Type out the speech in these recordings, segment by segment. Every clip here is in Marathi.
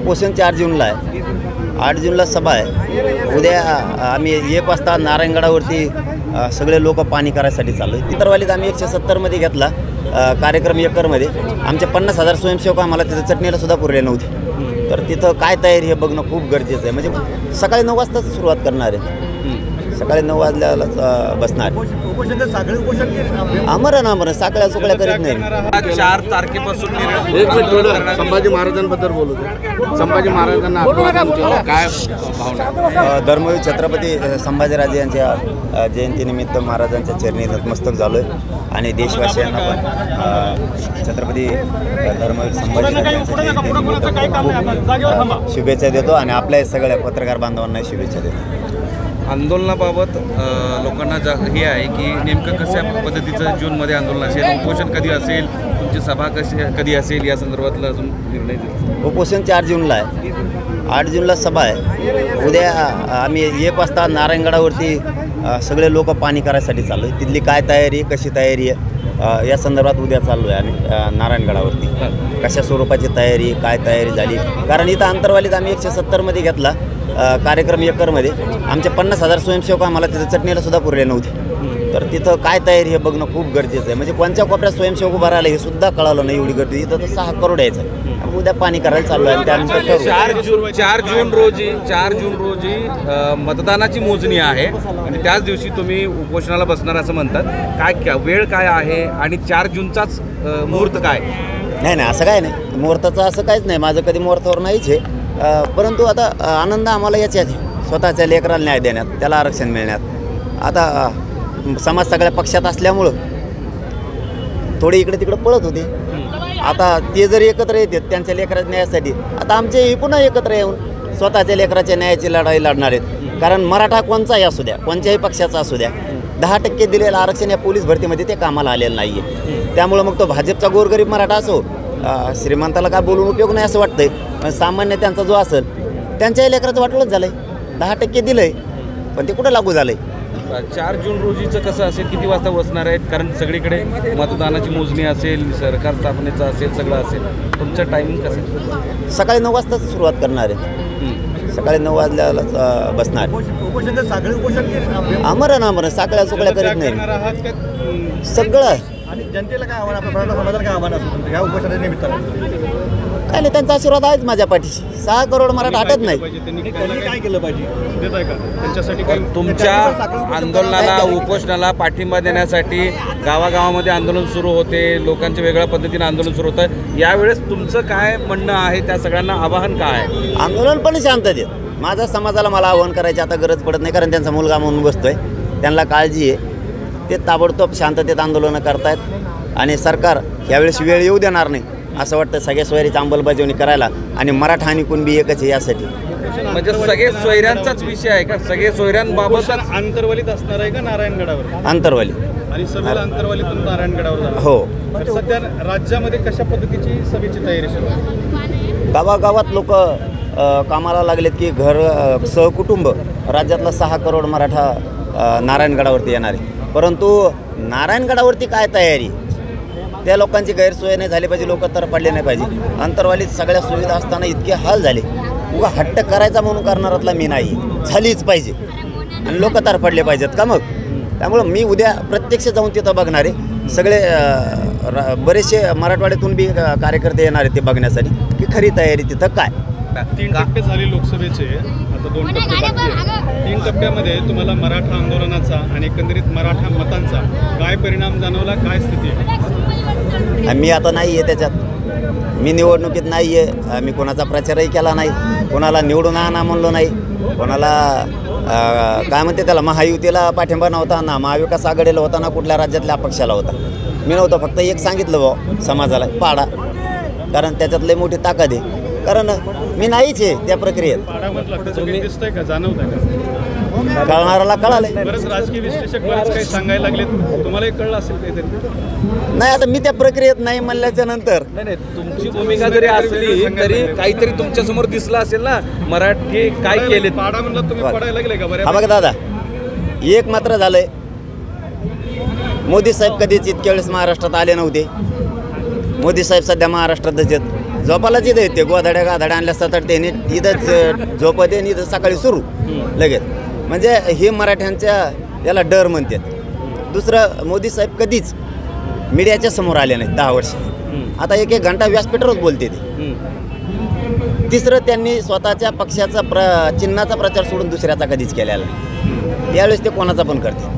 उपोषण 4 जूनला आहे, 8 जूनला सभा आहे. उद्या आम्ही 1 वाजता नारायणगडावरती सगळे लोक पाणी करायसाठी चाललो आहे. तितरवालीत आम्ही 170मध्ये घेतला कार्यक्रम एकरमध्ये. आमचे 50,000 स्वयंसेवक आम्हाला तिथं चटणीला सुद्धा पुरले नव्हते. तर तिथं काय तयारी हे बघणं खूप गरजेचं आहे. म्हणजे सकाळी 9 वाजताच सुरुवात करणार आहे, सकाळी 9 वाजल्यालाच बसणार. आमरण साकळ्या सुकळ्या करीत नाही. 4 तारखेपासून संभाजी महाराजांबद्दल बोलू. संभाजी महाराजांना काय भावना? धर्मवीर छत्रपती संभाजीराजे यांच्या जयंतीनिमित्त महाराजांच्या चरणी नतमस्तक झालो आहे आणि देशवासियांना पण छत्रपती धर्मवीर संभाजीराजे यांच्या जयंतीनिमित्त शुभेच्छा देतो आणि आपल्या सगळ्या पत्रकार बांधवांना शुभेच्छा देतो. आंदोलनाबाबत लोकांना हे आहे की नेमकं कशा पद्धतीचं जूनमध्ये आंदोलन असेल, उपोषण कधी असेल, तुमची सभा कधी असेल या संदर्भातला अजून निर्णय दिला. उपोषण 4 जूनला आहे, 8 जूनला सभा आहे. उद्या आम्ही 1 वाजता नारायणगडावरती सगळे लोक पाणी करायसाठी चाललो आहे. तिथली काय तयारी, कशी तयारी आहे या संदर्भात उद्या चाललो आहे आम्ही नारायणगडावरती. कशा स्वरूपाची तयारी, काय तयारी झाली. कारण इथं अंतरवालीत आम्ही 170मध्ये घेतला कार्यक्रम एकरमध्ये. आमचे 50,000 स्वयंसेवक आम्हाला तिथं चटणीला सुद्धा पुरले नव्हते. तर तिथं काय तयारी हे बघणं खूप गरजेचं आहे. म्हणजे कोणत्या कोपऱ्यात स्वयंसेवक उभा राहिला हे सुद्धा कळालं नाही. एवढी गर्दी इथं तर 6 करोड यायचं. उद्या पाणी करायला चाललो आहे. त्यानंतर 4 जून रोजी मतदानाची मोजणी आहे आणि त्याच दिवशी तुम्ही उपोषणाला बसणार असं म्हणतात. काय वेळ काय आहे आणि 4 जूनचाच मुहूर्त काय? नाही असं काय नाही, मुहूर्ताचं असं काहीच नाही. माझं कधी मुहूर्तावर नाहीच आहे. परंतु आता आनंद आम्हाला याच्यात स्वतःच्या लेकराला न्याय देण्यात, त्याला आरक्षण मिळण्यात. आता समाज सगळ्या पक्षात असल्यामुळं थोडे इकडे तिकडे पळत होते. आता ते जर एकत्र येतात त्यांच्या लेकराच्या न्यायासाठी, आता आमचे पुन्हा एकत्र येऊन स्वतःच्या लेकराच्या न्यायाची लढाई लढणार आहेत. कारण मराठा कोणचाही असू द्या, कोणत्याही पक्षाचा असू द्या, 10% दिलेलं आरक्षण या पोलीस भरतीमध्ये ते कामाला आलेलं नाही आहे. त्यामुळं मग तो भाजपचा गोरगरीब मराठा असो, श्रीमंताला काय बोलून उपयोग नाही असं वाटतंय. पण सामान्य त्यांचा जो असेल त्यांच्याही लेकराचं वाटलंच झालं आहे. 10% दिलं आहे पण ते कुठं लागू झालं आहे. 4 जून रोजीचं कसं असेल, किती वाजता बसणार आहेत? कारण सगळीकडे मतदानाची मोजणी असेल, सरकार स्थापनेचं असेल, सगळं असेल. तुमचं टायमिंग कसं? सकाळी 9 वाजताच सुरुवात करणार आहे, सकाळी 9 वाजल्यालाच बसणार. आमरण साकळ्या सुकळ्या करीत नाही, सगळं. आणि जनतेला काय आव्हान, आपल्या मराठा समाजाला काय आव्हान असतं या उपोषणाच्या निमित्तानं? काय नाही, त्यांचा आशीर्वाद आहेच माझ्या पाठीशी. 6 करोड मराठा हटत नाही. त्यांनी काय केलं पाहिजे त्यांच्यासाठी? तुमच्या आंदोलनाला, उपोषणाला पाठिंबा देण्यासाठी गावागावामध्ये आंदोलन सुरू होते, लोकांच्या वेगळ्या पद्धतीने आंदोलन सुरू होतं. यावेळेस तुमचं काय म्हणणं आहे, त्या सगळ्यांना आवाहन काय आहे? आंदोलन पण शांततेत. माझ्या समाजाला मला आवाहन करायची आता गरज पडत नाही, कारण त्यांचा मुलगा म्हणून बसतोय, त्यांना काळजी आहे. ते ताबडतोब शांततेत आंदोलनं करतायत आणि सरकार यावेळेस वेळ येऊ देणार नाही असं वाटतं. सगळ्या सोयरीची अंमलबजावणी करायला आणि मराठा आणि कुणबी एकच आहे यासाठी. म्हणजे सगळे सोयऱ्यांचाच विषय आहे का? सगळे सोयऱ्यांबाबत अंतरवालीत असणार आहे का नारायणगडावर? अंतरवाली. आणि सभेला अंतरवालीतून नारायणगडावर जाणार? हो. तर सध्या राज्यामध्ये कशा पद्धतीची सभेची तयारी सुरू आहे? गावागावात लोक कामाला लागलेत की घर सहकुटुंब. राज्यातला 6 करोड मराठा नारायणगडावरती येणार आहे. परंतु नारायणगडावरती काय तयारी, त्या लोकांची गैरसोय नाही झाली पाहिजे, लोक तर पडले नाही पाहिजे. अंतरवालीत सगळ्या सुविधा असताना इतके हाल झाले. उगा हट्ट करायचा म्हणून करणारातला मी नाही, झालीच पाहिजे आणि लोक तर पडले पाहिजेत का मग. त्यामुळं मी उद्या प्रत्यक्ष जाऊन तिथं बघणार आहे. सगळे बरेचसे मराठवाड्यातून बी कार्यकर्ते येणार आहेत ते बघण्यासाठी की खरी तयारी तिथं काय. 3 टप्पे झाले लोकसभेचे, आता 2 टप्पे बाकी आहेत. 3 टप्प्यामध्ये तुम्हाला मराठा आंदोलनाचा आणि एकंदरीत मराठा मतांचा काय परिणाम जाणवला, काय स्थिती आहे? मी आता नाही आहे त्याच्यात, मी निवडणुकीत नाही आहे. मी कोणाचा प्रचारही केला नाही, कोणाला निवडून आणा म्हणलो नाही, कोणाला काय म्हणते त्याला महायुतीला पाठिंबा नव्हता ना, महाविकास आघाडीला होता ना, कुठल्या राज्यातल्या अपक्षाला होता. मी नव्हतं, फक्त एक सांगितलं भाऊ समाजाला पाडा, कारण त्याच्यात लई मोठी ताकद आहे. कारण मी नाहीच आहे त्या प्रक्रियेत. दिसतंय का, जाणवतंय का? कळणाऱ्याला कळाले. बरेच राजकीय विश्लेषक बरेच काही सांगायला लागलेत, तुम्हालाही कळलं असेल काहीतरी? नाही, आता मी त्या प्रक्रियेत नाही म्हणल्याच्या नंतर. नाही, तुमची भूमिका जरी असली तरी काहीतरी तुमच्या समोर दिसलं असेल ना, मराठी काय केले. पाडा म्हणलं तुम्ही पडायला लागले का? हा बघा दादा, एक मात्र झालंय, मोदी साहेब कधीच इतक्या वेळेस महाराष्ट्रात आले नव्हते. मोदी साहेब सध्या महाराष्ट्रातच आहेत. झोपालाच इथं येते गोधाड्या गाधाड्या आणल्या 7-8 त्यांनी इथं झोपत आहे इथं सकाळी सुरू लगेच. म्हणजे हे मराठ्यांच्या याला डर म्हणतात. दुसरं मोदी साहेब कधीच मीडियाच्या समोर आले नाहीत 10 वर्ष. आता 1-1 घंटा व्यासपीठावरच बोलते ते. तिसरं त्यांनी स्वतःच्या पक्षाचा चिन्हाचा प्रचार सोडून दुसऱ्याचा कधीच केलेला नाही. त्यावेळेस ते कोणाचा पण करते.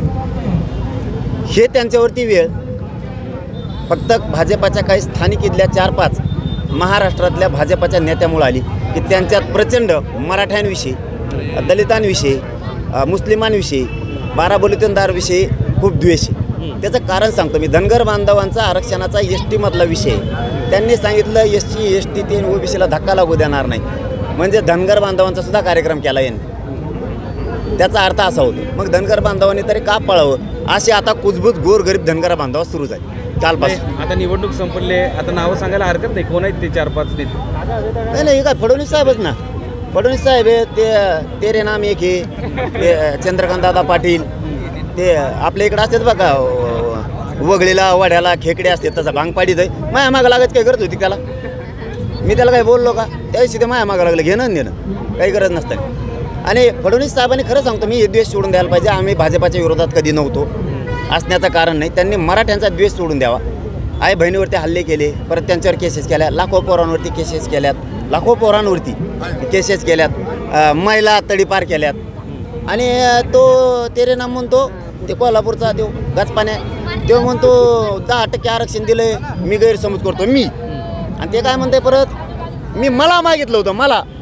हे त्यांच्यावरती वेळ फक्त भाजपाच्या काही स्थानिक इथल्या 4-5 महाराष्ट्रातल्या भाजपाच्या नेत्यामुळे आली की त्यांच्यात प्रचंड मराठ्यांविषयी, दलितांविषयी, मुस्लिमांविषयी, बाराबलुतेदारविषयी खूप द्वेष आहे. त्याचं कारण सांगतो मी. धनगर बांधवांचा आरक्षणाचा ST मधला विषय त्यांनी सांगितलं SC ST ते OBCला धक्का लागू देणार नाही. म्हणजे धनगर बांधवांचा सुद्धा कार्यक्रम केला यांनी. त्याचा अर्थ असा होतो मग धनगर बांधवांनी तरी का पळावं. असे आता कुजबूज गोरगरीब धनगर बांधव सुरू झाले कालपासून. आता निवडणूक संपले, आता नावं सांगायला हरकत नाही. कोण आहेत ते 4-5 नेते? नाही हे काय फडणवीस साहेबच ना. फडणवीस साहेब आहे ते. तेरे नाम एक आहे ते चंद्रकांत दादा पाटील. ते आपल्या इकडं असतात बघा वगळीला वाड्याला खेकडे असते तसा भांगपाडीत आहे. माया मागं लागायचं काय गरज होती त्याला. मी त्याला काही बोललो का? त्याविषयी ते माया मागं लागलं घेणं देणं काही गरज नसतं. आणि फडणवीस साहेबांनी खरं सांगतो मी हे द्वेष सोडून द्यायला पाहिजे. आम्ही भाजपाच्या विरोधात कधी नव्हतो असण्याचं कारण नाही. त्यांनी मराठ्यांचा द्वेष सोडून द्यावा. आई बहिणीवरती हल्ले केले, परत त्यांच्यावर केसेस केल्या, लाखो पोरांवरती केसेस केल्यात, लाखो पोरांवरती केसेस केल्यात, महिला तडीपार केल्यात. आणि तो तेरे नाम म्हणतो ते कोल्हापूरचा तो गचपाण्या तो म्हणतो 10% आरक्षण दिलंय मी गैरसमज करतो मी. आणि ते काय म्हणते परत मला मागितलं होतं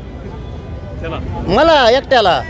मला एकट्याला.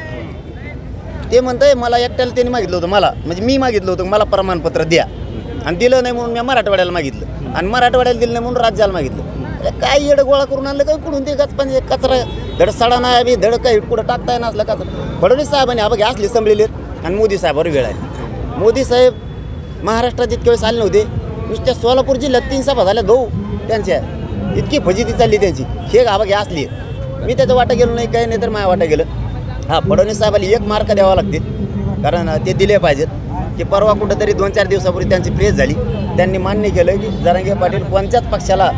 ते म्हणतंय मला एकट्याला त्यांनी मागितलं होतं मला म्हणजे मी मागितलं होतं मला प्रमाणपत्र द्या. आणि दिलं नाही म्हणून मी मराठवाड्याला मागितलं आणि मराठवाड्याला दिलं नाही म्हणून राज्याला मागितलं. काय येडं गोळा करून आणलं काय कुठून ते गचपाने कचरा धड सडा नाही बी धड काही कुठं टाकता येणार असलं कचरा. फडणवीस साहेबांनी बघा असले संभळलेत आणि मोदी साहेबावर वेळ आहे. मोदी साहेब महाराष्ट्रात इतके वेळेस आले नव्हते. नुसत्या सोलापूर जिल्ह्यात 3 सभा झाल्या भाऊ त्यांच्या. इतकी फजिती चालली त्यांची. हे बघा असली मी त्याचं वाटा गेलो नाही काही नाही तर माझ्या वाटा गेलं. हां फडणवीस साहेबाला 1 मार्क द्यावा लागतील कारण ते दिले पाहिजेत की परवा कुठंतरी 2-4 दिवसापूर्वी त्यांची प्रेस झाली. त्यांनी मान्य केलं की जरांगे पाटील कोणत्याच पक्षाला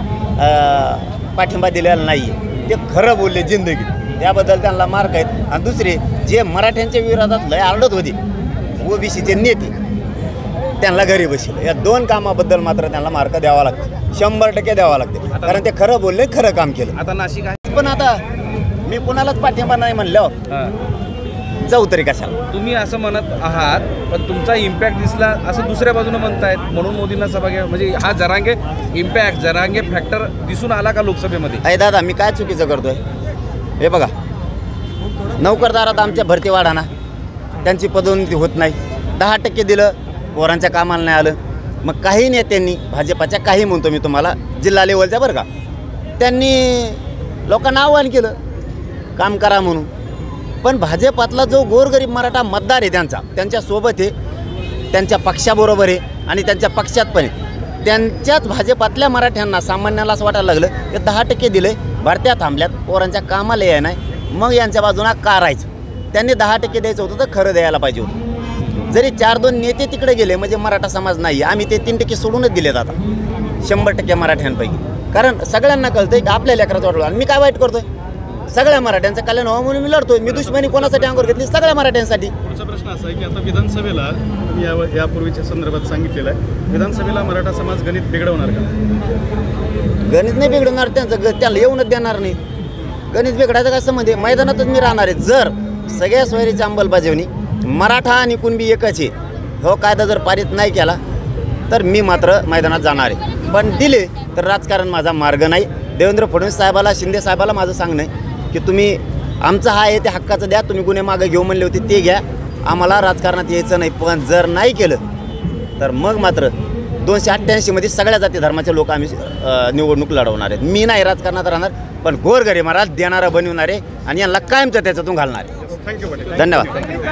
पाठिंबा दिलेला नाही आहे. ते खरं बोलले जिंदगी त्याबद्दल त्यांना मार्क आहेत. आणि दुसरे जे मराठ्यांच्या विरोधात लय आरडत होते OBCचे नेते त्यांना घरी बसले. या 2 कामाबद्दल मात्र त्यांना मार्क द्यावा लागतो. 100% द्यावा लागते कारण ते खरं बोलले खरं काम केलं. आता नाशिक आहे पण आता मी कुणालाच पाठिंबा नाही म्हणल्यावर जाऊ तरी कशाला. तुम्ही असं म्हणत आहात पण तुमचा इम्पॅक्ट दिसला असं दुसऱ्या बाजूने म्हणतायत म्हणून मोदींना सभा घ्या. म्हणजे हा जरांगे इम्पॅक्ट जरांगे फॅक्टर दिसून आला का लोकसभेमध्ये? अरे दादा मी काय चुकीचं करतोय हे बघा. नोकरदारात आमच्या भरती वाढा ना त्यांची पदोन्नती होत नाही. 10% दिलं पोरांच्या कामाला नाही आलं. मग काही नेत्यांनी भाजपाच्या काही म्हणतो मी तुम्हाला जिल्हा लेवलच्या बरं का त्यांनी लोकांना आव्हान केलं काम करा म्हणून. पण भाजपातला जो गोरगरीब मराठा मतदार आहे त्यांच्यासोबत आहे त्यांच्या पक्षाबरोबर आहे आणि त्यांच्या पक्षात पण आहे. त्यांच्याच भाजपातल्या मराठ्यांना सामान्याला असं वाटायला लागलं की 10% दिले भरत्या थांबल्यात पोरांच्या कामाला याय नाही मग यांच्या बाजूला का राहायचं. त्यांनी 10% द्यायचं होतं तर खरं द्यायला पाहिजे होतं. जरी 4-2 नेते तिकडे गेले म्हणजे मराठा समाज नाही आम्ही ते 3% सोडूनच दिलेत आता 100% मराठ्यांपैकी. कारण सगळ्यांना कळतंय की आपल्या लेकराचं वाटलं आणि मी काय वाईट करतोय. सगळ्या मराठ्यांचं कल्याण व्हावं म्हणून मी लढतोय. मी दुश्मनी कोणासाठी अंगावर घेतली सगळ्या मराठ्यांसाठी. पुढचा प्रश्न असा आहे की आता विधानसभेला तुम्ही यापूर्वीच्या संदर्भात सांगितलेलं आहे विधानसभेला मराठा समाज गणित बिघडवणार का? गणित नाही बिघडवणार त्यांचं त्याला येऊनच देणार नाही. गणित बिघडायचं काय संबंध आहे. मैदानातच मी राहणार आहे. जर सगळ्या सोयरीची अंमलबजावणी मराठा आणि कुणबी एकच आहे हो कायदा जर पारित नाही केला तर मी मात्र मैदानात जाणार आहे. पण दिले तर राजकारण माझा मार्ग नाही. देवेंद्र फडणवीस साहेबाला शिंदे साहेबाला माझं सांगणं आहे की तुम्ही आमचं हा आहे ते हक्काचं द्या. तुम्ही गुन्हे मागं घेऊ म्हणले होते ते घ्या. आम्हाला राजकारणात यायचं नाही. पण जर नाही केलं तर मग मात्र 288 सगळ्या जाती धर्माचे लोक आम्ही निवडणूक लढवणार आहेत. मी नाही राजकारणात राहणार पण गोरगरीबाला देणारा बनवणार आहे आणि यांना कायमचं त्याच्यातून घालणार आहे. थँक्यू. धन्यवाद.